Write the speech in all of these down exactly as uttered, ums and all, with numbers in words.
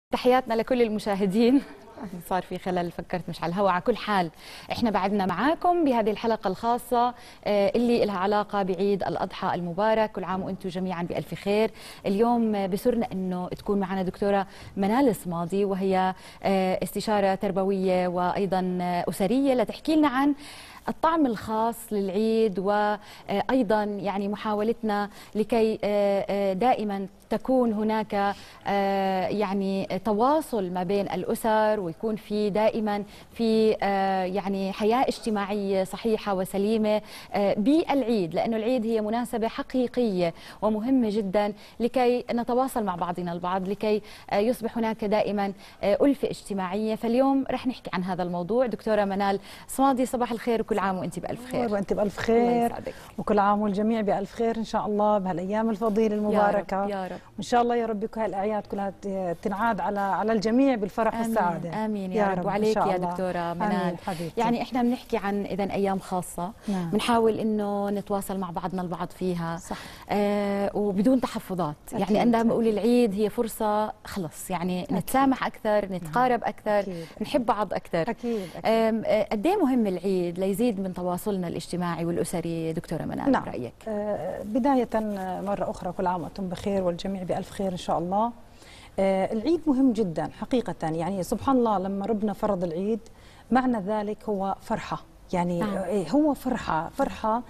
تحياتنا لكل المشاهدين. صار في خلل، فكرت مش على الهواء. على كل حال احنا بعدنا معاكم بهذه الحلقة الخاصة اللي لها علاقة بعيد الأضحى المبارك. كل عام وانتم جميعا بألف خير. اليوم بسرنا انه تكون معنا دكتورة منال الصمادي، وهي استشارة تربوية وأيضا أسرية، لتحكي لنا عن الطعم الخاص للعيد، وأيضا يعني محاولتنا لكي دائما تكون هناك يعني تواصل ما بين الأسر، ويكون في دائما في يعني حياة اجتماعية صحيحة وسليمة بالعيد، لأنه العيد هي مناسبة حقيقية ومهمة جدا لكي نتواصل مع بعضنا البعض، لكي يصبح هناك دائما ألفة اجتماعية. فاليوم رح نحكي عن هذا الموضوع. دكتورة منال صمادي، صباح الخير وكل عام وانت بألف خير. وانت بألف خير، وكل عام والجميع بألف خير إن شاء الله بهالأيام الفضيلة المباركة. يا رب يا رب. وإن شاء الله يا رب كل هالأعياد كلها تنعاد على على الجميع بالفرح آمين والسعادة. آمين يا, يا رب. وعليك يا دكتورة منال. يعني احنا بنحكي عن إذن أيام خاصة، بنحاول نعم. إنه نتواصل مع بعضنا البعض فيها، صح. آه وبدون تحفظات. يعني أنا دائما بقول العيد هي فرصة خلص يعني أكيد. نتسامح أكثر، نتقارب أكثر، أكيد. نحب بعض أكثر. أكيد, أكيد. قد ايه مهم العيد ليزيد من تواصلنا الاجتماعي والأسري دكتورة منال؟ نعم. برأيك؟ آه بداية مرة أخرى كل عام وأنتم بخير والجميع بألف خير إن شاء الله. آه العيد مهم جدا حقيقة، يعني سبحان الله لما ربنا فرض العيد معنى ذلك هو فرحة، يعني آه. هو فرحة فرحة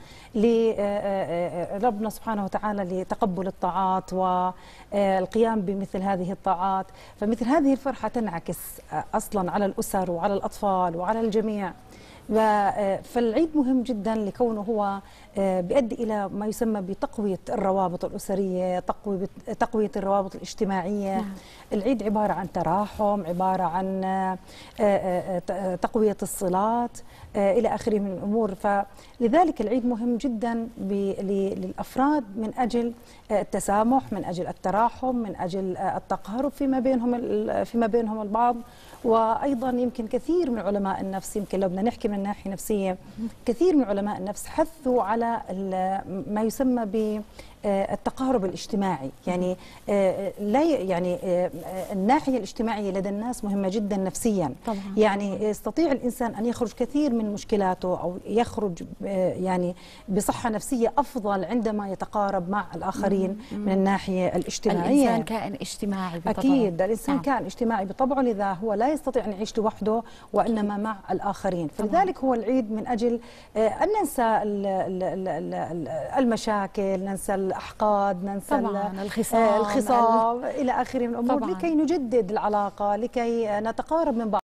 لربنا سبحانه وتعالى لتقبل الطاعات والقيام بمثل هذه الطاعات. فمثل هذه الفرحة تنعكس أصلا على الأسر وعلى الأطفال وعلى الجميع. فالعيد مهم جدا لكونه هو بيؤدي إلى ما يسمى بتقوية الروابط الأسرية، تقوية تقوية الروابط الاجتماعية. نعم. العيد عبارة عن تراحم، عبارة عن تقوية الصلات إلى آخره من الأمور. فلذلك العيد مهم جدا للأفراد من أجل التسامح، من أجل التراحم، من أجل التقارب فيما بينهم فيما بينهم البعض. وأيضا يمكن كثير من علماء النفس، يمكن لو بدنا نحكي من ناحية نفسية، كثير من علماء النفس حثوا على ما يسمى ب التقارب الاجتماعي. يعني لا يعني الناحية الاجتماعية لدى الناس مهمة جدا نفسيا. طبعا. يعني يستطيع الإنسان أن يخرج كثير من مشكلاته أو يخرج يعني بصحة نفسية أفضل عندما يتقارب مع الآخرين مم. من الناحية الاجتماعية. الإنسان كائن اجتماعي بطبعه. أكيد الإنسان نعم. كائن اجتماعي بطبعه، لذا هو لا يستطيع أن يعيش لوحده وإنما مع الآخرين. فلذلك هو العيد من أجل أن ننسى المشاكل، ننسى الأحقاد، ننسى طبعا الخصام, الخصام إلى آخره من الأمور، طبعا. لكي نجدد العلاقة، لكي نتقارب من بعض.